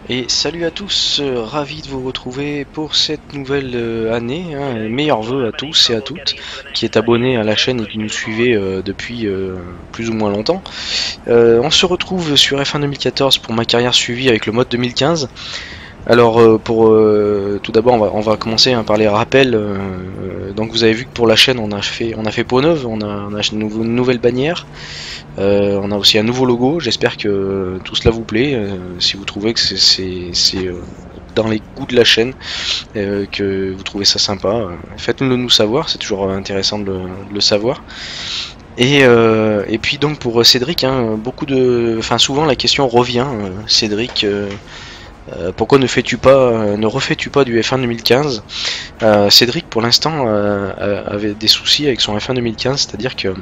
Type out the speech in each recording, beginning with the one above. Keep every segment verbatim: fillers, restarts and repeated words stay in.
Et salut à tous, euh, ravi de vous retrouver pour cette nouvelle euh, année, hein, meilleurs vœux à tous et à toutes qui est abonné à la chaîne et qui nous suivait euh, depuis euh, plus ou moins longtemps. Euh, on se retrouve sur F un deux mille quatorze pour ma carrière suivie avec le mode deux mille quinze. Alors euh, pour euh, tout d'abord on va, on va commencer hein, par les rappels. Euh, donc vous avez vu que pour la chaîne on a fait on a fait peau neuve, on a, on a une, nouveau, une nouvelle bannière. Euh, on a aussi un nouveau logo, j'espère que tout cela vous plaît, euh, si vous trouvez que c'est euh, dans les goûts de la chaîne, euh, que vous trouvez ça sympa, euh, faites-le nous savoir, c'est toujours intéressant de le, de le savoir. Et, euh, et puis donc pour Cédric, hein, beaucoup de, enfin souvent la question revient, euh, Cédric, euh, euh, pourquoi ne fais-tu pas, euh, ne refais-tu pas du F un deux mille quinze? euh, Cédric pour l'instant euh, avait des soucis avec son F un deux mille quinze, c'est-à-dire que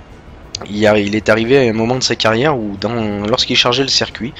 Il, a, il est arrivé à un moment de sa carrière où, lorsqu'il chargeait le circuit,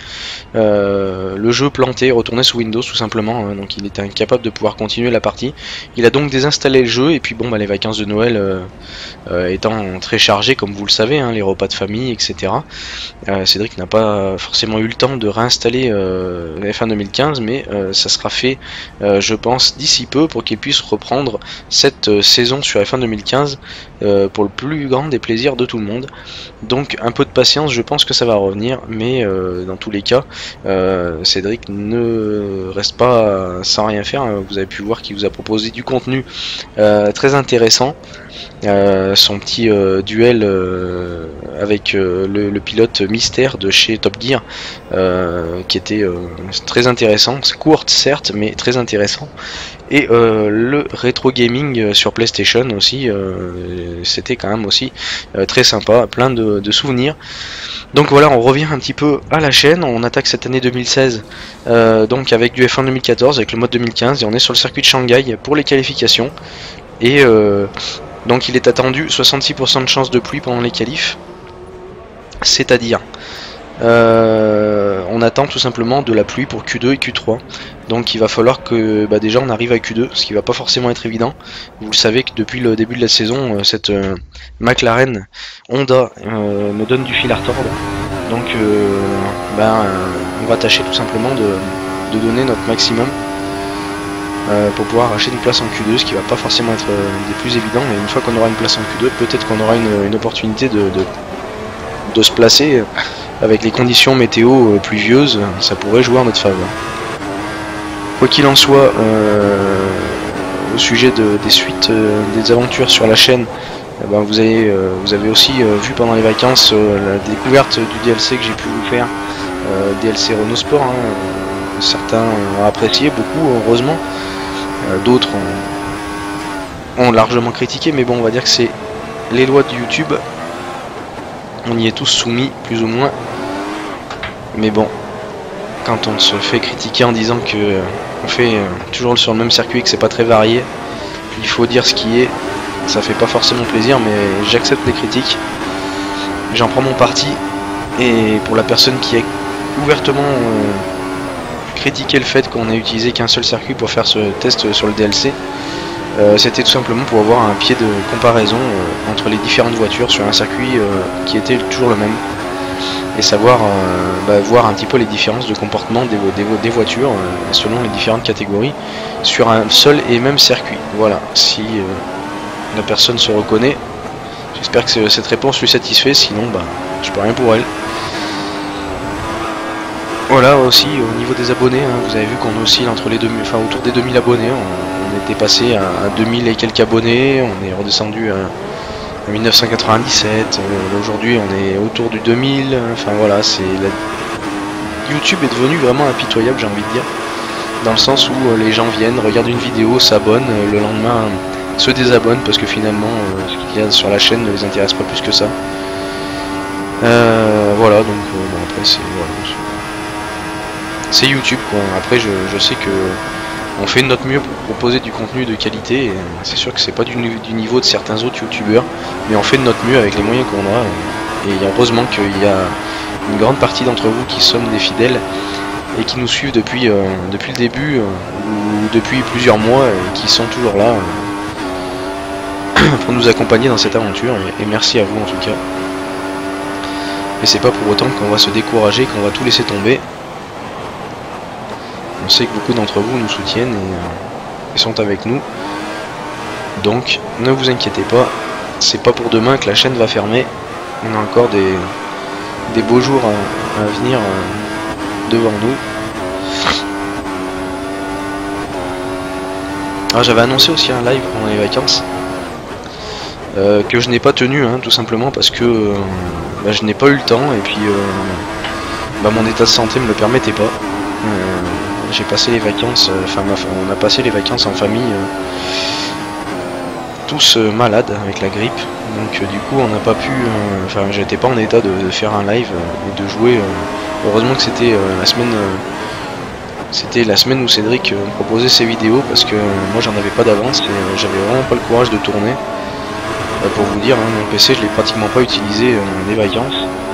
euh, le jeu plantait, retournait sous Windows tout simplement, hein, donc il était incapable de pouvoir continuer la partie. Il a donc désinstallé le jeu, et puis bon, bah, les vacances de Noël euh, euh, étant très chargées, comme vous le savez, hein, les repas de famille, et cetera. Euh, Cédric n'a pas forcément eu le temps de réinstaller euh, F un deux mille quinze, mais euh, ça sera fait, euh, je pense, d'ici peu pour qu'il puisse reprendre cette euh, saison sur F un deux mille quinze euh, pour le plus grand des plaisirs de tout le monde. Donc un peu de patience, je pense que ça va revenir, mais euh, dans tous les cas, euh, Cédric ne reste pas sans rien faire. Vous avez pu voir qu'il vous a proposé du contenu euh, très intéressant. Euh, son petit euh, duel euh, avec euh, le, le pilote mystère de chez Top Gear, euh, qui était euh, très intéressant, c'est court certes, mais très intéressant. Et euh, le rétro gaming sur PlayStation aussi, euh, c'était quand même aussi euh, très sympa, plein de, de souvenirs. Donc voilà, on revient un petit peu à la chaîne, on attaque cette année deux mille seize euh, donc avec du F un deux mille quatorze, avec le mode deux mille quinze, et on est sur le circuit de Shanghai pour les qualifications. Et euh, donc il est attendu soixante-six pour cent de chance de pluie pendant les qualifs, c'est-à-dire euh, on attend tout simplement de la pluie pour Q deux et Q trois. Donc il va falloir que bah, déjà on arrive à Q deux, ce qui va pas forcément être évident. Vous le savez que depuis le début de la saison, euh, cette euh, McLaren Honda euh, me donne du fil à retordre. Donc euh, ben, euh, on va tâcher tout simplement de, de donner notre maximum euh, pour pouvoir acheter une place en Q deux, ce qui va pas forcément être euh, des plus évidents. Mais une fois qu'on aura une place en Q deux, peut-être qu'on aura une, une opportunité de, de, de se placer. Avec les conditions météo pluvieuses, ça pourrait jouer en notre faveur. Quoi qu'il en soit, euh, au sujet de, des suites, euh, des aventures sur la chaîne, eh ben vous, avez, euh, vous avez aussi euh, vu pendant les vacances euh, la découverte du D L C que j'ai pu vous faire, euh, D L C Renault Sport. Hein, euh, certains ont apprécié beaucoup, heureusement. Euh, D'autres ont, ont largement critiqué, mais bon, on va dire que c'est les lois de YouTube. On y est tous soumis, plus ou moins. Mais bon, quand on se fait critiquer en disant que euh, on fait euh, toujours sur le même circuit, que c'est pas très varié, il faut dire ce qui est. Ça fait pas forcément plaisir, mais j'accepte les critiques. J'en prends mon parti. Et pour la personne qui a ouvertement euh, critiqué le fait qu'on ait utilisé qu'un seul circuit pour faire ce test sur le D L C, euh, c'était tout simplement pour avoir un pied de comparaison euh, entre les différentes voitures sur un circuit euh, qui était toujours le même. Et savoir euh, bah, voir un petit peu les différences de comportement des, des, des voitures euh, selon les différentes catégories sur un seul et même circuit. Voilà, si euh, la personne se reconnaît, j'espère que cette réponse lui satisfait, sinon bah, je peux rien pour elle. Voilà, aussi au niveau des abonnés, hein, vous avez vu qu'on oscille entre les deux mille, enfin autour des deux mille abonnés, on, on était passé à, à deux mille et quelques abonnés, on est redescendu à mille neuf cent quatre-vingt-dix-sept, euh, aujourd'hui on est autour du deux mille, enfin voilà, c'est la... YouTube est devenu vraiment impitoyable, j'ai envie de dire, dans le sens où euh, les gens viennent, regardent une vidéo, s'abonnent, euh, le lendemain euh, se désabonnent parce que finalement euh, ce qu'il y a sur la chaîne ne les intéresse pas plus que ça. Euh, voilà, donc euh, bon, après c'est voilà, c'est YouTube quoi. Après je, je sais que on fait de notre mieux pour proposer du contenu de qualité, et c'est sûr que c'est pas du, du niveau de certains autres youtubeurs, mais on fait de notre mieux avec les moyens qu'on a, et heureusement qu'il y a une grande partie d'entre vous qui sommes des fidèles et qui nous suivent depuis, euh, depuis le début, euh, ou depuis plusieurs mois, et qui sont toujours là euh, pour nous accompagner dans cette aventure, et, et merci à vous en tout cas. Et c'est pas pour autant qu'on va se décourager, qu'on va tout laisser tomber. On sait que beaucoup d'entre vous nous soutiennent et, euh, et sont avec nous. Donc ne vous inquiétez pas, c'est pas pour demain que la chaîne va fermer. On a encore des, des beaux jours à, à venir euh, devant nous. Ah, j'avais annoncé aussi un live pendant les vacances euh, que je n'ai pas tenu, hein, tout simplement parce que euh, bah, je n'ai pas eu le temps et puis euh, bah, mon état de santé me le permettait pas. Euh, j'ai passé les vacances, enfin euh, on a passé les vacances en famille, euh, tous euh, malades avec la grippe, donc euh, du coup on n'a pas pu, euh, enfin j'étais pas en état de, de faire un live euh, et de jouer. Euh, heureusement que c'était euh, la semaine. Euh, C'était la semaine où Cédric me proposait ses vidéos parce que moi j'en avais pas d'avance et j'avais vraiment pas le courage de tourner. Pour vous dire, hein, mon P C je l'ai pratiquement pas utilisé dans les vacances.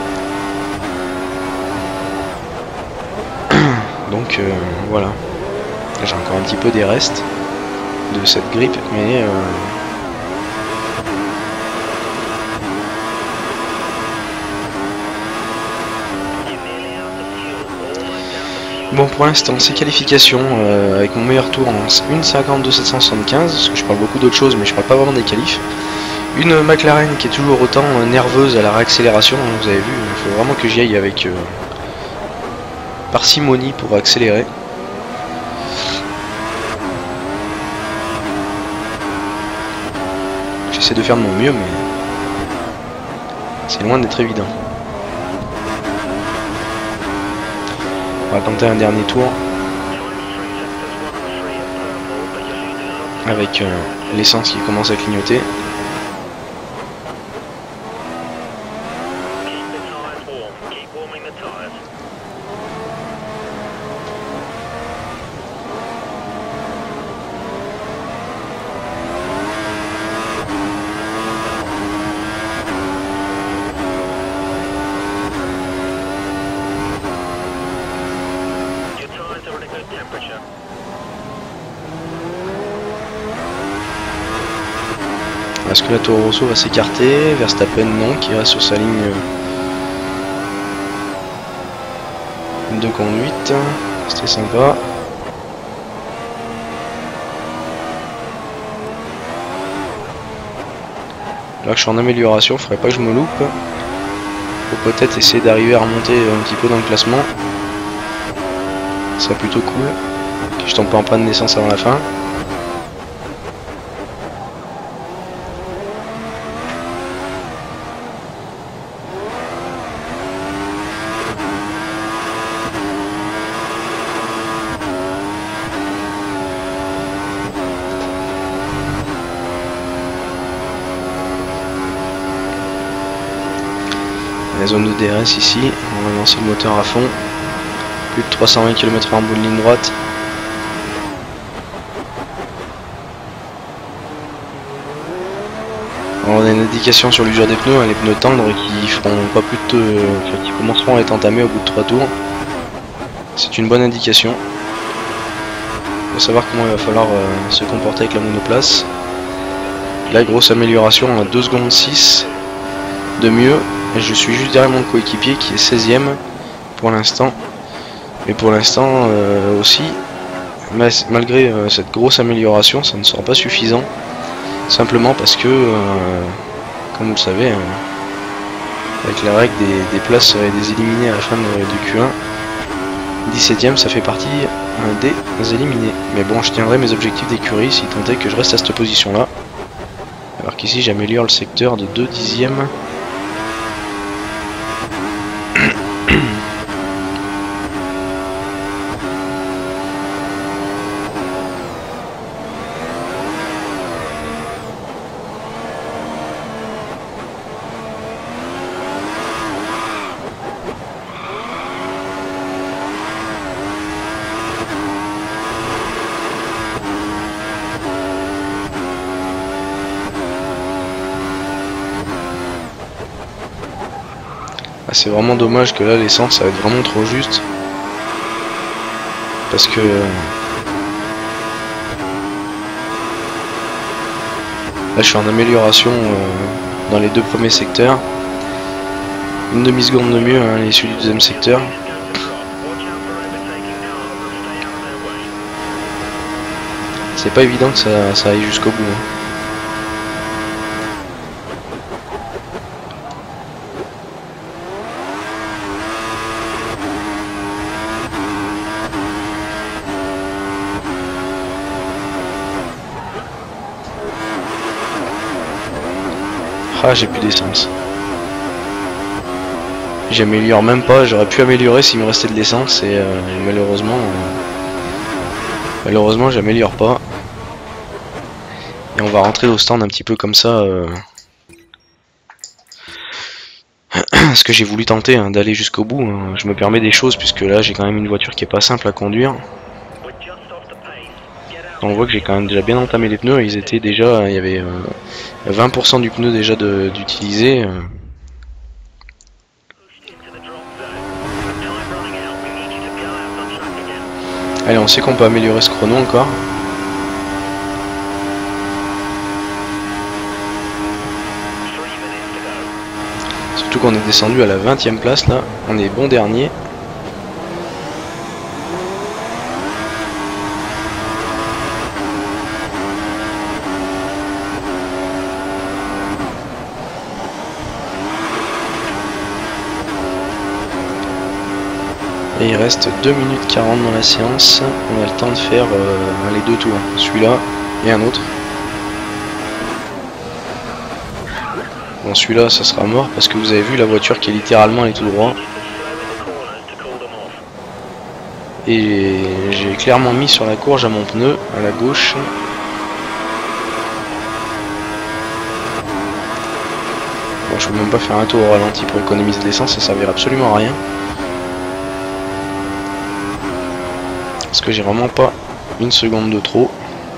Donc euh, voilà. J'ai encore un petit peu des restes de cette grippe, mais euh, bon, pour l'instant, c'est qualification euh, avec mon meilleur tour en une cinquante-deux sept cent soixante-quinze, parce que je parle beaucoup d'autres choses, mais je parle pas vraiment des qualifs. Une McLaren qui est toujours autant euh, nerveuse à la réaccélération, hein, vous avez vu, il faut vraiment que j'y aille avec euh, parcimonie pour accélérer. J'essaie de faire de mon mieux, mais c'est loin d'être évident. On va tenter un dernier tour avec euh, l'essence qui commence à clignoter. Est-ce que la Toro Rosso va s'écarter? Verstappen non, qui reste sur sa ligne de conduite. C'était sympa. Là je suis en amélioration, il faudrait pas que je me loupe. Faut peut-être essayer d'arriver à remonter un petit peu dans le classement. Ce serait plutôt cool. Que je tombe pas en panne d'essence avant la fin. La zone de D R S ici, on va lancer le moteur à fond. Plus de trois cent vingt kilomètres heure en bout de ligne droite. Alors, on a une indication sur l'usure des pneus, hein, les pneus tendres qui feront pas plus de, enfin, qui commenceront à être entamés au bout de trois tours. C'est une bonne indication. Il faut savoir comment il va falloir euh, se comporter avec la monoplace. Là, grosse amélioration à deux secondes six de mieux. Et je suis juste derrière mon coéquipier qui est seizième pour l'instant. Mais pour l'instant euh, aussi, malgré euh, cette grosse amélioration, ça ne sera pas suffisant. Simplement parce que, euh, comme vous le savez, euh, avec la règle des, des places et des éliminés à la fin de, de Q un, dix-septième ça fait partie euh, des éliminés. Mais bon, je tiendrai mes objectifs d'écurie si tant est que je reste à cette position là. Alors qu'ici j'améliore le secteur de deux dixièmes. C'est vraiment dommage que là l'essence ça va être vraiment trop juste parce que là je suis en amélioration euh, dans les deux premiers secteurs, une demi-seconde de mieux à l'issue du deuxième secteur. c'est pas évident que ça, ça aille jusqu'au bout. Hein. Ah, j'ai plus d'essence. J'améliore même pas, j'aurais pu améliorer s'il me restait de l'essence et euh, malheureusement euh, malheureusement j'améliore pas. Et on va rentrer au stand un petit peu comme ça euh, parce que j'ai voulu tenter hein, d'aller jusqu'au bout. Hein. Je me permets des choses puisque là j'ai quand même une voiture qui est pas simple à conduire. On voit que j'ai quand même déjà bien entamé les pneus, ils étaient déjà, il y avait euh, vingt pour cent du pneu déjà d'utilisé. Euh. Allez, on sait qu'on peut améliorer ce chrono encore. Surtout qu'on est descendu à la vingtième place là, on est bon dernier. Et il reste deux minutes quarante dans la séance, on a le temps de faire euh, les deux tours, celui-là et un autre. Bon, celui-là ça sera mort parce que vous avez vu la voiture qui est littéralement allée tout droit. Et j'ai clairement mis sur la courge à mon pneu, à la gauche. Bon, je peux même pas faire un tour au ralenti pour économiser de l'essence, ça servira absolument à rien. Parce que j'ai vraiment pas une seconde de trop.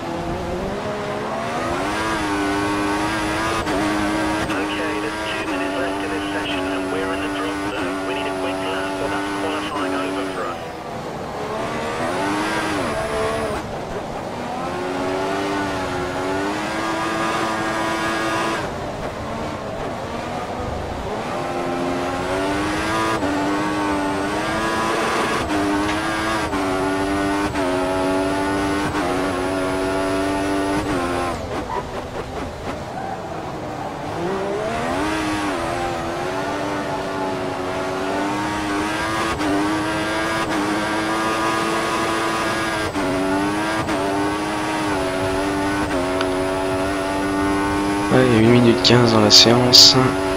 Ouais, il y a une minute quinze dans la séance.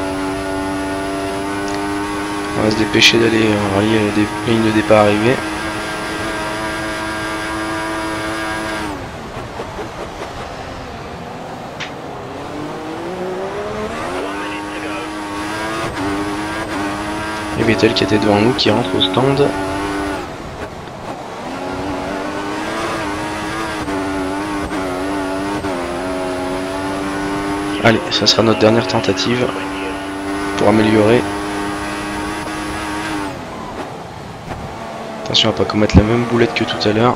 On va se dépêcher d'aller relier les lignes de départ arrivées. Et Vettel qui était devant nous qui rentre au stand. Allez, ça sera notre dernière tentative pour améliorer. Attention à pas commettre la même boulette que tout à l'heure.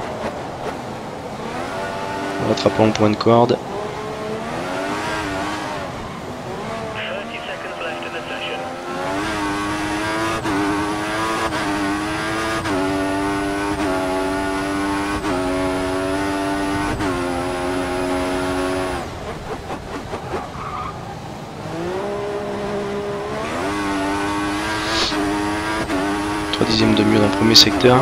En rattrapant le point de corde. trois dixièmes de mieux dans le premier secteur.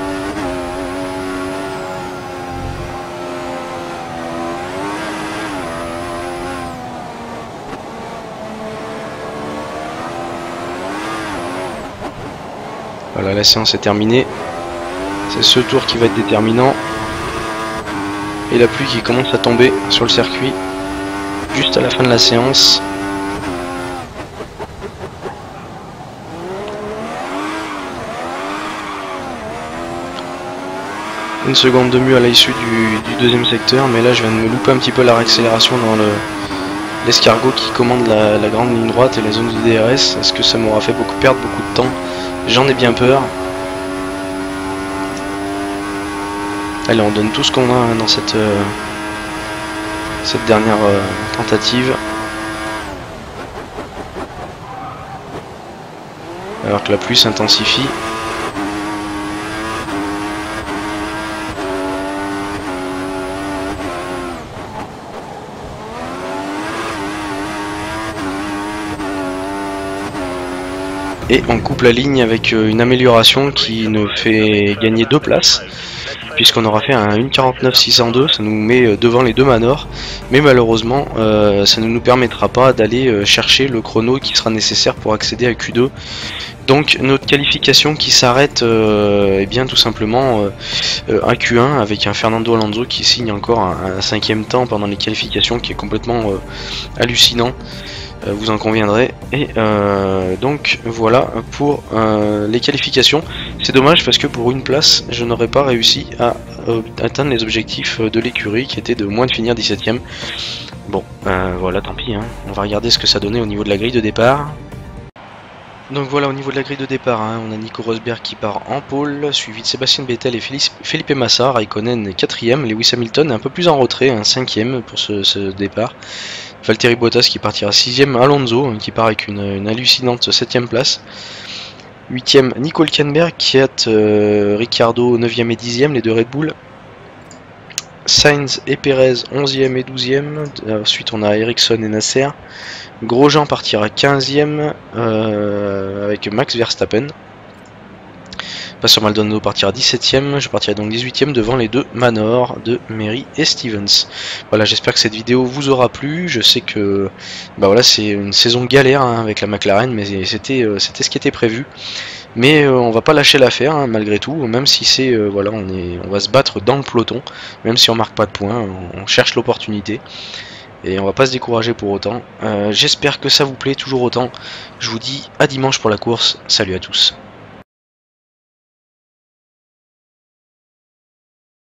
Voilà, la séance est terminée. C'est ce tour qui va être déterminant. Et la pluie qui commence à tomber sur le circuit juste à la fin de la séance. Une seconde de mieux à l'issue du, du deuxième secteur, mais là je viens de me louper un petit peu la réaccélération dans le l'escargot qui commande la, la grande ligne droite et la zone de D R S. Est-ce que ça m'aura fait beaucoup perdre beaucoup de temps? J'en ai bien peur. Allez, on donne tout ce qu'on a dans cette, euh, cette dernière euh, tentative. Alors que la pluie s'intensifie. et on coupe la ligne avec une amélioration qui nous fait gagner deux places, puisqu'on aura fait un une quarante-neuf six cent deux, ça nous met devant les deux manors, mais malheureusement euh, ça ne nous permettra pas d'aller chercher le chrono qui sera nécessaire pour accéder à Q deux. Donc notre qualification qui s'arrête euh, eh bien tout simplement euh, à Q un avec un Fernando Alonso qui signe encore un, un cinquième temps pendant les qualifications, qui est complètement euh, hallucinant, euh, vous en conviendrez. Et euh, donc voilà pour euh, les qualifications. C'est dommage parce que pour une place je n'aurais pas réussi à euh, atteindre les objectifs de l'écurie qui était de moins de finir dix-septième. Bon euh, voilà, tant pis, hein. On va regarder ce que ça donnait au niveau de la grille de départ. Donc voilà, au niveau de la grille de départ, hein, on a Nico Rosberg qui part en pole, suivi de Sébastien Vettel et Felipe Massa. Raikkonen est quatrième, Lewis Hamilton est un peu plus en retrait, un cinquième pour ce, ce départ. Valtteri Bottas qui partira sixième, Alonso hein, qui part avec une, une hallucinante septième place. huitième, Nico Hülkenberg qui est euh, Ricciardo neuvième et dixième, les deux Red Bull. Sainz et Perez onzième et douzième, ensuite on a Ericsson et Nasser. Grosjean partira quinzième euh, avec Max Verstappen. Pastor Maldonado partira dix-septième, je partirai donc dix-huitième devant les deux Manor de Merry et Stevens. Voilà, j'espère que cette vidéo vous aura plu. Je sais que bah voilà, c'est une saison galère hein, avec la McLaren, mais c'était euh, c'était ce qui était prévu. Mais euh, on va pas lâcher l'affaire hein, malgré tout, même si c'est euh, voilà, on est on va se battre dans le peloton, même si on marque pas de points, on, on cherche l'opportunité. Et on va pas se décourager pour autant. Euh, J'espère que ça vous plaît toujours autant. Je vous dis à dimanche pour la course. Salut à tous.